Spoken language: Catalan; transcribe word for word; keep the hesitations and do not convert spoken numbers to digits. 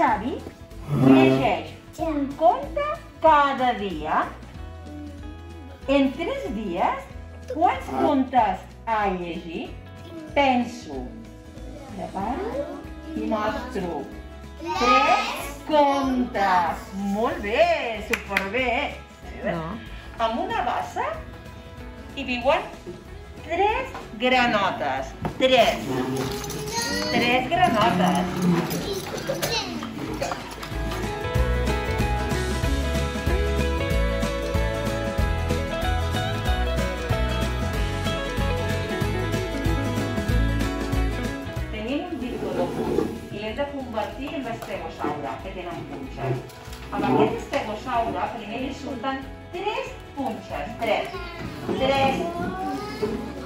Xavi llegeix un conte cada dia. En tres dies, quants contes ha llegit? Penso, preparo i mostro. Tres contes! Molt bé, superbé! No. Amb una bassa hi viuen tres granotes. Tres. Tres granotes. Tenim un dictodòfon i l'hem de convertir en l'estegosaure, que tenen punxes. Amb aquest estegosaure primer li surten tres punxes. Tres. Tres.